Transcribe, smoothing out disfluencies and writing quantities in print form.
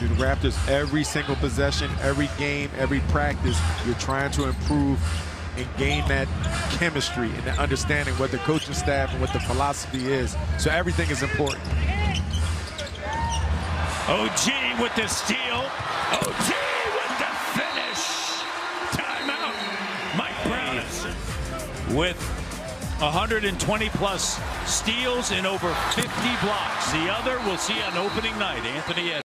told you, the Raptors, every single possession, every game, every practice, you're trying to improve and gain that chemistry and that understanding what the coaching staff and what the philosophy is. So everything is important. OG with the steal. OG with the finish. Timeout. Mike Brown with 120-plus steals and over 50 blocks. The other we'll see on opening night. Anthony